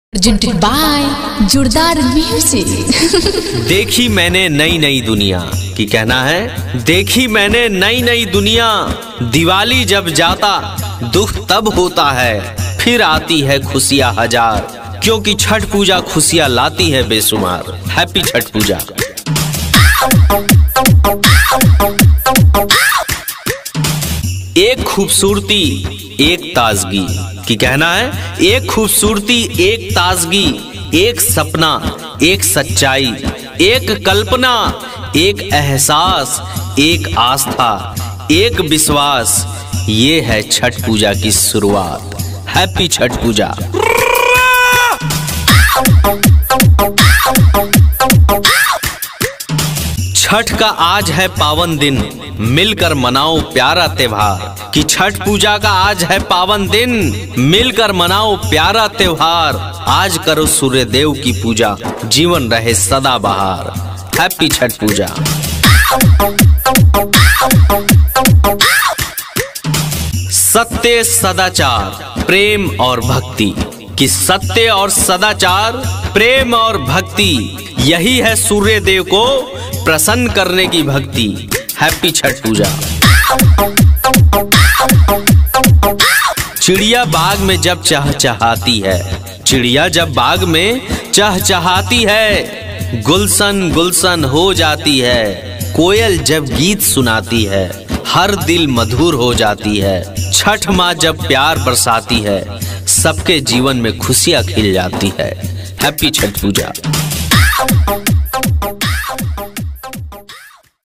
Presented by जोरदार music. देखी मैंने नई नई दुनिया की कहना है, देखी मैंने नई नई दुनिया। दिवाली जब जाता दुख तब होता है, फिर आती है खुशियां हजार, क्योंकि छठ पूजा खुशियां लाती है बेशुमार। हैप्पी छठ पूजा। एक खूबसूरती एक ताजगी की कहना है, एक खूबसूरती एक ताजगी, एक सपना एक सच्चाई, एक कल्पना एक एहसास, एक आस्था एक विश्वास। ये है छठ पूजा की शुरुआत। हैप्पी छठ पूजा। छठ का आज है पावन दिन, मिलकर मनाओ प्यारा त्योहार। कि छठ पूजा का आज है पावन दिन, मिलकर मनाओ प्यारा त्योहार। आज करो सूर्य देव की पूजा, जीवन रहे सदा बहार। हैप्पी छठ पूजा। सत्य सदाचार प्रेम और भक्ति। कि सत्य और सदाचार प्रेम और भक्ति, यही है सूर्य देव को प्रसन्न करने की भक्ति। हैप्पी छठ पूजा। चिड़िया बाग में जब चहचहाती है, चिड़िया जब बाग में चहचहाती है, गुलशन गुलशन हो जाती है। कोयल जब गीत सुनाती है, हर दिल मधुर हो जाती है। छठ माँ जब प्यार बरसाती है, सबके जीवन में खुशियां खिल जाती है। हैप्पी छठ पूजा।